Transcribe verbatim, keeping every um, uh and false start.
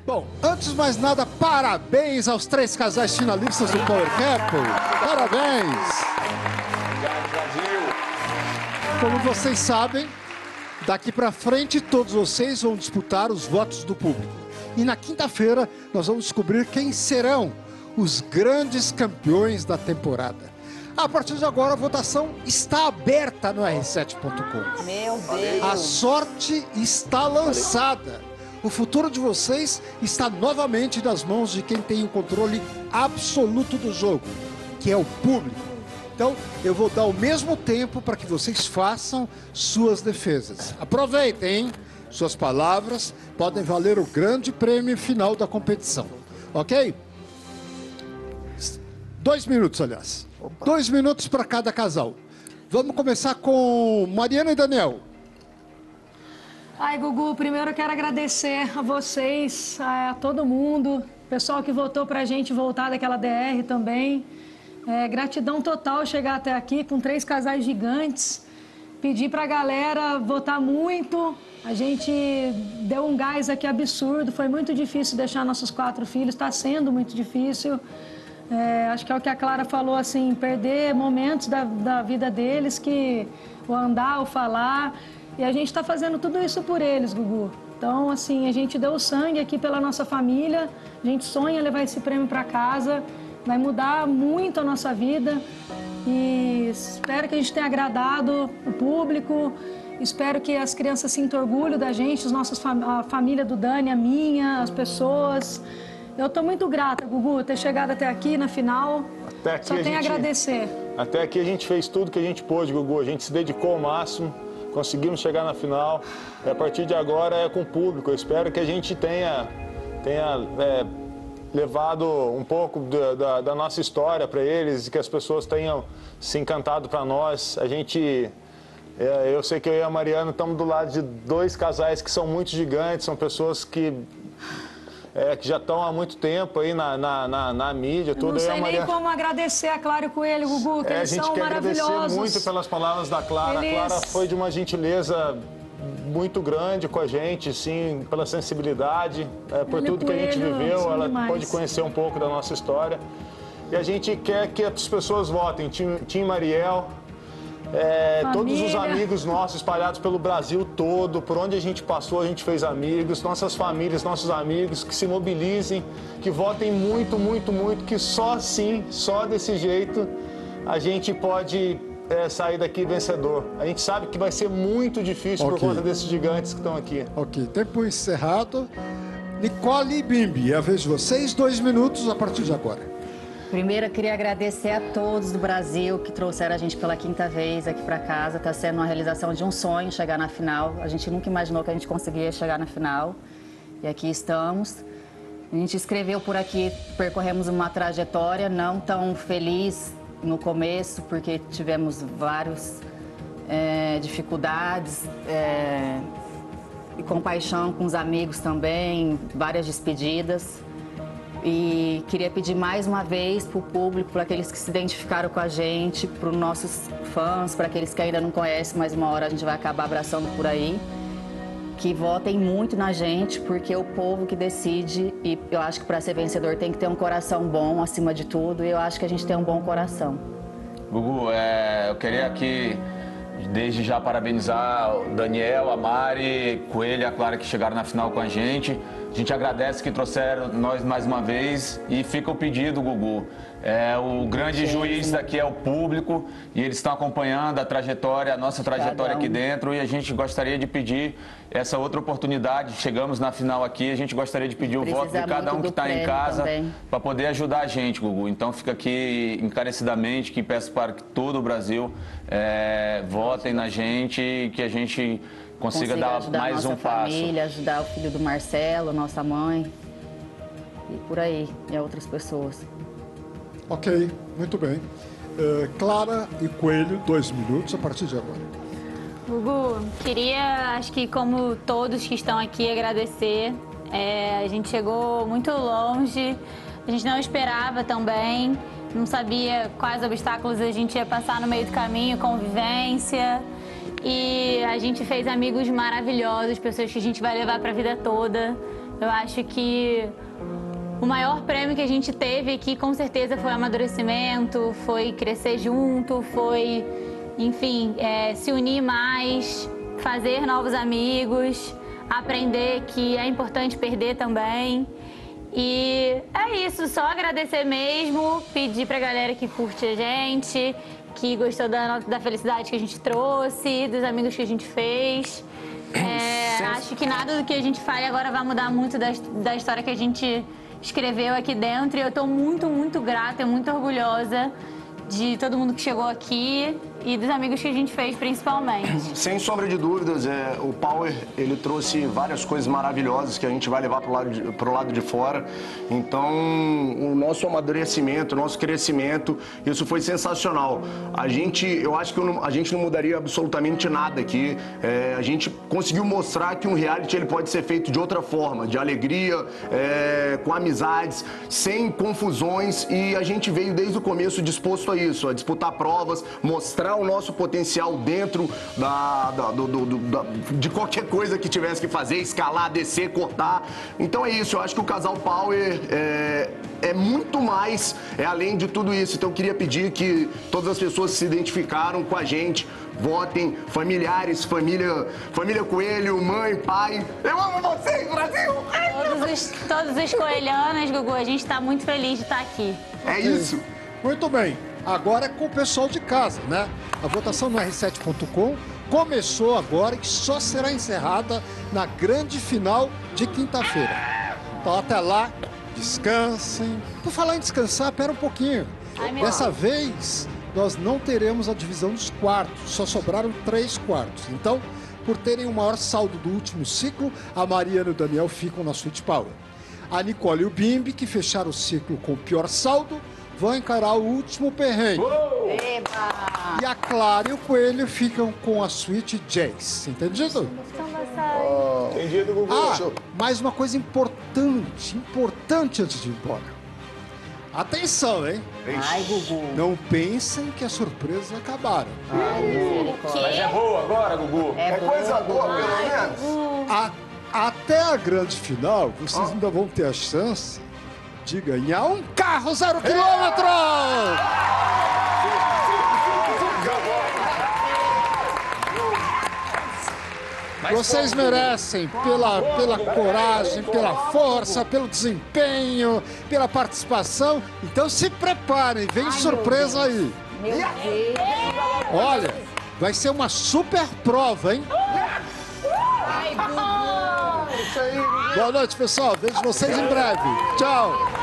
Bom, antes de mais nada, parabéns aos três casais finalistas do Power Couple. Parabéns! Obrigado, Brasil! Como vocês sabem, daqui pra frente todos vocês vão disputar os votos do público. E na quinta-feira nós vamos descobrir quem serão os grandes campeões da temporada. A partir de agora a votação está aberta no R sete ponto com. Meu Deus! A sorte está lançada. O futuro de vocês está novamente nas mãos de quem tem o controle absoluto do jogo, que é o público. Então, eu vou dar o mesmo tempo para que vocês façam suas defesas. Aproveitem, hein? Suas palavras podem valer o grande prêmio final da competição. Ok? Dois minutos, aliás. Opa. Dois minutos para cada casal. Vamos começar com Mariana e Daniel. Ai, Gugu, primeiro eu quero agradecer a vocês, a todo mundo, pessoal que votou pra gente voltar daquela D R também. É, gratidão total chegar até aqui com três casais gigantes. Pedir pra galera votar muito. A gente deu um gás aqui absurdo. Foi muito difícil deixar nossos quatro filhos. Está sendo muito difícil. É, acho que é o que a Clara falou, assim, perder momentos da, da vida deles, que o andar, o falar. E a gente está fazendo tudo isso por eles, Gugu. Então, assim, a gente deu o sangue aqui pela nossa família. A gente sonha levar esse prêmio para casa. Vai mudar muito a nossa vida. E espero que a gente tenha agradado o público. Espero que as crianças sintam orgulho da gente, os nossos, a família do Dani, a minha, as pessoas. Eu estou muito grata, Gugu, ter chegado até aqui na final. Até aqui Só tenho a gente, agradecer. Até aqui a gente fez tudo que a gente pôde, Gugu. A gente se dedicou ao máximo. Conseguimos chegar na final. E a partir de agora é com o público. Eu espero que a gente tenha, tenha é, levado um pouco da, da, da nossa história para eles e que as pessoas tenham se encantado para nós. A gente, é, eu sei que eu e a Mariana estamos do lado de dois casais que são muito gigantes, são pessoas que, é, que já estão há muito tempo aí na, na, na, na mídia. Tudo. Não sei nem Mariana... como agradecer a Clara e o Coelho, Gugu, que é, eles a gente são quer maravilhosos. agradecer muito pelas palavras da Clara. Eles... A Clara foi de uma gentileza muito grande com a gente, sim, pela sensibilidade, é, por tudo que a gente viveu. Ela demais. Pode conhecer um pouco da nossa história. E a gente quer que as pessoas votem. Tim, Tim Mariel, é, todos os amigos nossos espalhados pelo Brasil todo, por onde a gente passou, a gente fez amigos, nossas famílias, nossos amigos, que se mobilizem, que votem muito, muito, muito, que só assim, só desse jeito, a gente pode é, sair daqui vencedor. A gente sabe que vai ser muito difícil okay. por conta desses gigantes que estão aqui. Ok, tempo encerrado. Nicole e Bimbi, é a vez de vocês, dois minutos a partir de agora. Primeiro, eu queria agradecer a todos do Brasil que trouxeram a gente pela quinta vez aqui para casa. Está sendo uma realização de um sonho chegar na final. A gente nunca imaginou que a gente conseguiria chegar na final. E aqui estamos. A gente escreveu por aqui, percorremos uma trajetória não tão feliz no começo, porque tivemos várias é, dificuldades é, e compaixão com os amigos também, várias despedidas. E queria pedir mais uma vez para o público, para aqueles que se identificaram com a gente, para os nossos fãs, para aqueles que ainda não conhecem, mas uma hora a gente vai acabar abraçando por aí, que votem muito na gente, porque é o povo que decide e eu acho que para ser vencedor tem que ter um coração bom acima de tudo e eu acho que a gente tem um bom coração. Gugu, é, eu queria aqui desde já parabenizar o Daniel, a Mari, Coelho e a Clara que chegaram na final com a gente. A gente agradece que trouxeram nós mais uma vez e fica o pedido, Gugu. É, o grande Gente. juiz daqui é o público e eles estão acompanhando a trajetória, a nossa trajetória aqui dentro e a gente gostaria de pedir essa outra oportunidade. Chegamos na final aqui, a gente gostaria de pedir o Precisa voto de cada um que está em casa para poder ajudar a gente, Gugu. Então fica aqui encarecidamente que peço para que todo o Brasil é, votem na gente e que a gente consiga, consiga dar mais um passo. Família, ajudar o filho do Marcelo, nossa mãe e por aí, e outras pessoas. Ok, muito bem. Uh, Clara e Coelho, dois minutos a partir de agora. Gugu, queria, acho que como todos que estão aqui, agradecer. É, a gente chegou muito longe, a gente não esperava também, não sabia quais obstáculos a gente ia passar no meio do caminho, convivência. E a gente fez amigos maravilhosos, pessoas que a gente vai levar para a vida toda. Eu acho que o maior prêmio que a gente teve aqui, com certeza, foi amadurecimento, foi crescer junto, foi, enfim, é, se unir mais, fazer novos amigos, aprender que é importante perder também. E é isso, só agradecer mesmo, pedir pra galera que curte a gente, que gostou da, da felicidade que a gente trouxe, dos amigos que a gente fez. É, acho que nada do que a gente fale agora vai mudar muito da, da história que a gente escreveu aqui dentro. E eu tô muito, muito grata e muito orgulhosa de todo mundo que chegou aqui e dos amigos que a gente fez, principalmente. Sem sombra de dúvidas, é, o Power, ele trouxe várias coisas maravilhosas que a gente vai levar pro lado de, pro lado de fora. Então, o nosso amadurecimento, o nosso crescimento, isso foi sensacional. A gente, eu acho que eu não, a gente não mudaria absolutamente nada aqui. É, a gente conseguiu mostrar que um reality ele pode ser feito de outra forma, de alegria, é, com amizades, sem confusões, e a gente veio desde o começo disposto a isso, a disputar provas, mostrar o nosso potencial dentro da, da, do, do, da, de qualquer coisa que tivesse que fazer, escalar, descer, cortar. Então é isso, eu acho que o Casal Power é, é muito mais, é além de tudo isso. Então eu queria pedir que todas as pessoas que se identificaram com a gente, votem, familiares, família, família Coelho, mãe, pai. Eu amo vocês, Brasil! Todos os, todos os coelhanos, Gugu, a gente tá muito feliz de estar aqui. É isso. Muito bem. Agora é com o pessoal de casa, né? A votação no R sete ponto com começou agora e só será encerrada na grande final de quinta-feira. Então até lá, descansem. Por falar em descansar, pera um pouquinho. Ai, meu Dessa Deus. vez, nós não teremos a divisão dos quartos, só sobraram três quartos. Então, por terem o maior saldo do último ciclo, a Mariana e o Daniel ficam na Sweet Power. A Nicole e o Bimbi, que fecharam o ciclo com o pior saldo, vão encarar o último perrengue. Eba! E a Clara e o Coelho ficam com a Sweet Jace. Entendido? Entendido, Gugu? Ah, mais uma coisa importante, importante antes de ir embora. Atenção, hein? Ai, Gugu. Não pensem que as surpresas acabaram. Mas é boa agora, Gugu. É, boa, Coisa boa, Gugu. pelo menos. A- até a grande final, vocês ainda vão ter a chance de ganhar um carro zero quilômetro! Vocês merecem pela, pela coragem, pela força, pelo desempenho, pela participação. Então se preparem, vem surpresa aí. Meu Deus. Olha, vai ser uma super prova, hein? Boa noite, pessoal. Vejo vocês em breve. Tchau.